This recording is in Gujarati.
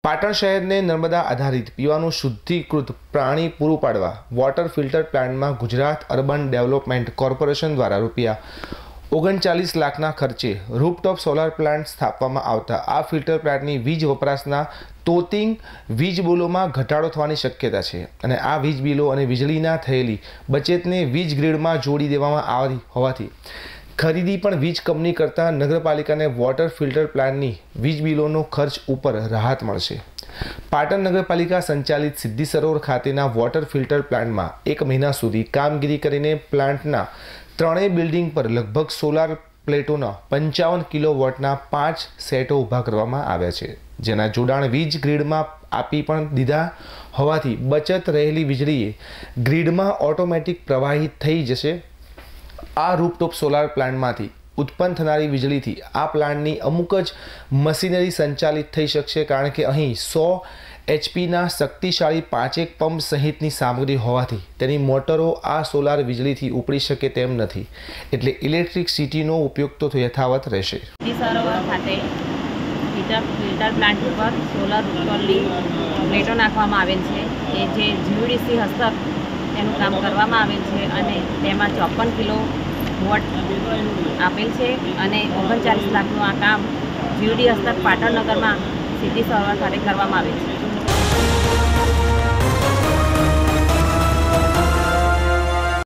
પાટણ શહેરને નર્મદા આધારિત પીવાનું શુદ્ધિકૃત પાણી પૂરું પાડવા વોટર ફિલ્ટર પ્લાન્ટમાં ગુજરાત અર્બન ડેવલપમેન્ટ કોર્પોરેશન દ્વારા ₹39 લાખના ખર્ચે રૂફટોપ સોલાર પ્લાન્ટ સ્થાપવામાં આવતા આ ફિલ્ટર પ્લાન્ટની વીજ વપરાશના તોતિંગ વીજ બિલોમાં ઘટાડો થવાની શક્યતા છે અને આ વીજ બિલો અને વીજળીના થયેલી બચતને વીજ ગ્રીડમાં જોડી દેવામાં આવી હોવાથી ખરીદી પણ વીજ કંપની કરતાં નગરપાલિકાને વોટર ફિલ્ટર પ્લાન્ટની વીજ બિલોનો ખર્ચ ઉપર રાહત મળશે। પાટણ નગરપાલિકા સંચાલિત સિદ્ધિ સરોવર ખાતેના વોટર ફિલ્ટર પ્લાન્ટમાં 1 મહિના સુધી કામગીરી કરીને પ્લાન્ટના ત્રણેય બિલ્ડિંગ પર લગભગ સોલાર પ્લેટોના 55 કિલોવોટના 5 સેટો ઊભા કરવામાં આવ્યા છે, જેના જોડાણ વીજ ગ્રીડમાં આપી પણ દીધા હોવાથી બચત રહેલી વીજળીએ ગ્રીડમાં ઓટોમેટિક પ્રવાહિત થઈ જશે। આ રૂફટોપ સોલાર પ્લાન્ટમાંથી ઉત્પન્ન થનારી વીજળીથી આ પ્લાન્ટની અમુક જ મશીનરી સંચાલિત થઈ શકશે, કારણ કે અહીં 100 HPના શક્તિશાળી 5 પંપ સહિતની સામગ્રી હોવાથી તેની મોટરો આ સોલાર વીજળીથી ઉપડી શકે તેમ નથી, એટલે ઇલેક્ટ્રિસિટીનો ઉપયોગ તો યથાવત રહેશે। સરોવર ખાતે ફિલ્ટર પ્લાન્ટ ઉપર સોલાર રૂફટોપની પ્લેટો નાખવામાં આવેલ છે કે જે GVDC હસ્તક એનું કામ કરવામાં આવેલ છે અને તેમાં 54 કિલોવોટ આપેલ છે અને 39 લાખનું આ કામ GVD હસ્તક પાટણ નગરમાં સિદ્ધિ સરોવર ખાતે કરવામાં આવેલ છે।